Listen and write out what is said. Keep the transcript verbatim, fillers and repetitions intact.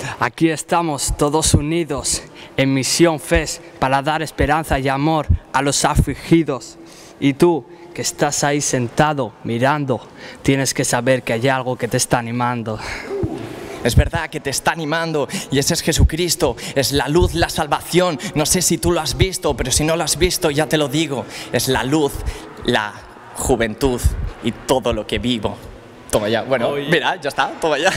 Aquí estamos todos unidos en Misión F E S para dar esperanza y amor a los afligidos. Y tú, que estás ahí sentado, mirando, tienes que saber que hay algo que te está animando. Es verdad que te está animando y ese es Jesucristo, es la luz, la salvación. No sé si tú lo has visto, pero si no lo has visto ya te lo digo. Es la luz, la juventud y todo lo que vivo. Toma ya, bueno, mira, ya está, toma ya.